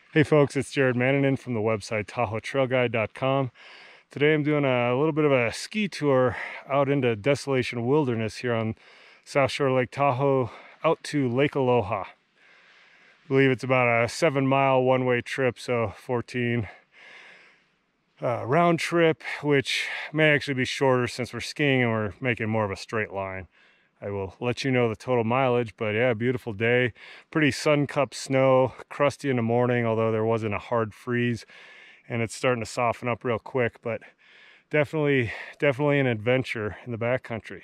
Hey folks, it's Jared Manninen from the website TahoeTrailGuide.com. Today I'm doing a little bit of a ski tour out into Desolation Wilderness here on South Shore Lake Tahoe out to Lake Aloha. I believe it's about a 7-mile one-way trip, so 14 round trip, which may actually be shorter since we're skiing and we're making more of a straight line. I will let you know the total mileage, but yeah, beautiful day. Pretty sun-cupped snow, crusty in the morning, although there wasn't a hard freeze, and it's starting to soften up real quick, but definitely an adventure in the backcountry.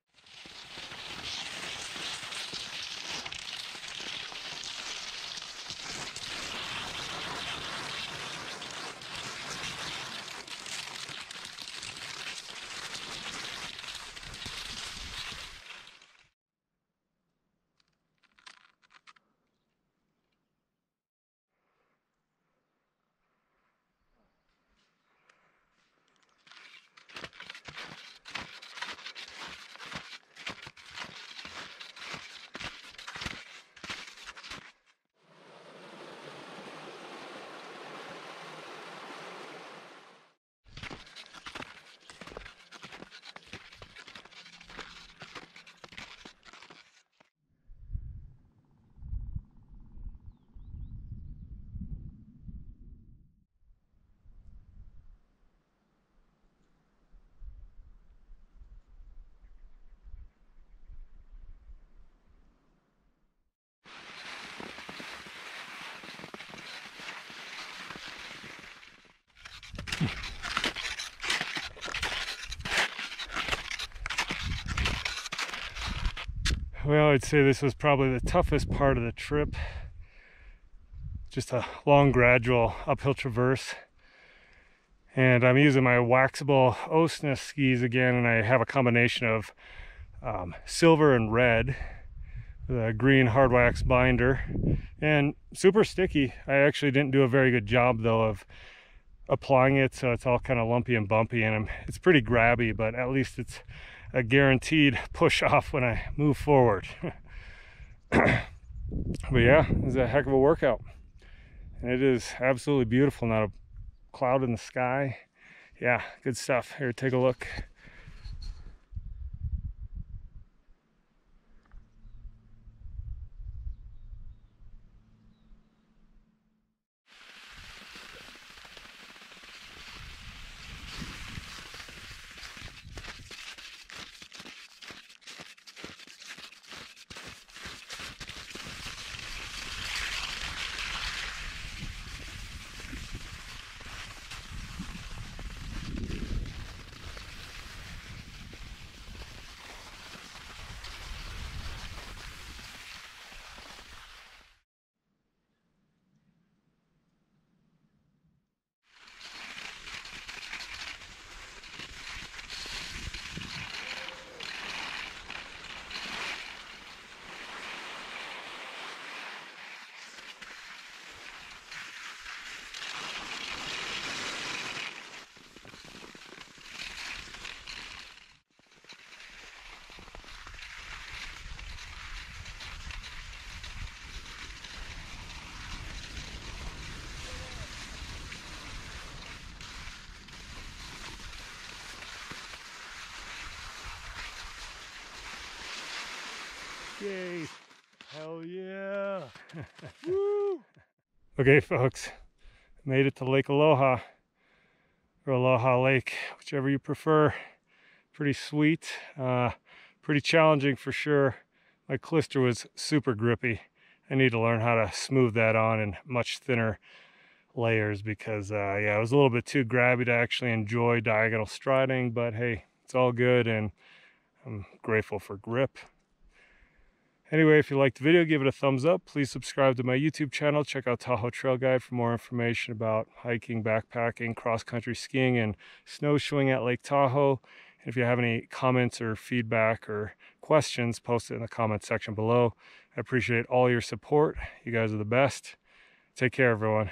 Well, I'd say this was probably the toughest part of the trip. Just a long, gradual uphill traverse. And I'm using my waxable Osna skis again, and I have a combination of silver and red with a green hard wax binder, and super sticky. I actually didn't do a very good job though of applying it, so it's all kind of lumpy and bumpy, and it's pretty grabby, but at least it's a guaranteed push off when I move forward. But yeah, it was a heck of a workout, and it is absolutely beautiful. Not a cloud in the sky. Yeah, good stuff. Here, take a look. Yay! Hell yeah! Woo! Okay, folks, made it to Lake Aloha, or Aloha Lake, whichever you prefer. Pretty sweet, pretty challenging for sure. My klister was super grippy. I need to learn how to smooth that on in much thinner layers because, yeah, it was a little bit too grabby to actually enjoy diagonal striding, but hey, it's all good, and I'm grateful for grip. Anyway, if you liked the video, give it a thumbs up. Please subscribe to my YouTube channel. Check out Tahoe Trail Guide for more information about hiking, backpacking, cross-country skiing, and snowshoeing at Lake Tahoe. And if you have any comments or feedback or questions, post it in the comment section below. I appreciate all your support. You guys are the best. Take care, everyone.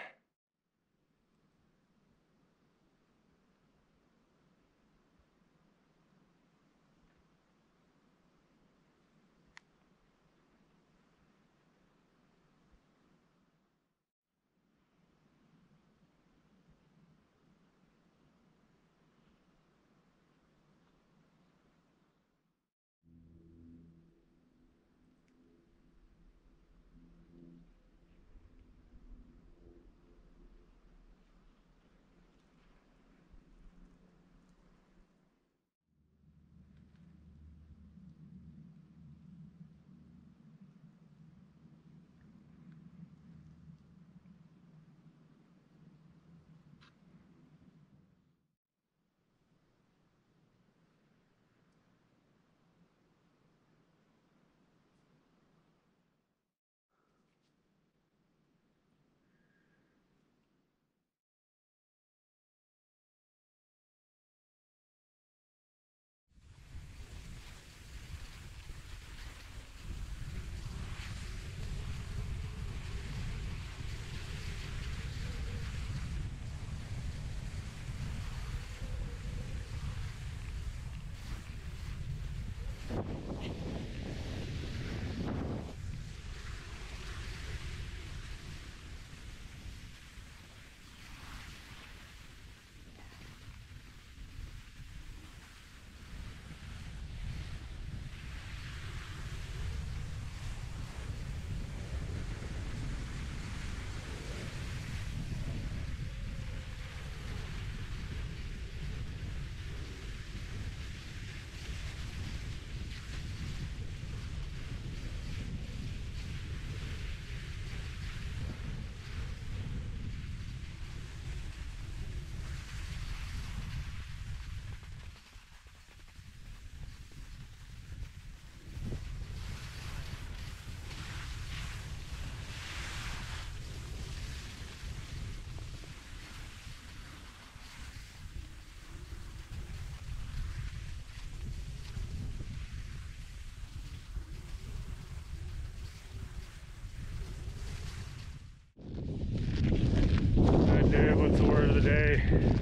say.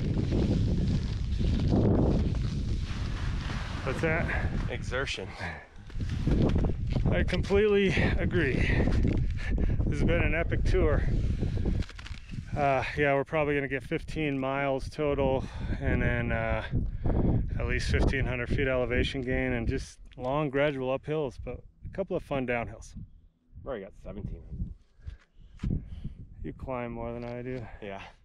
What's that? Exertion. I completely agree. This has been an epic tour. Yeah, we're probably gonna get 15 miles total, and then at least 1,500 feet elevation gain, and just long gradual uphills, but a couple of fun downhills. We already got 17. You climb more than I do. Yeah.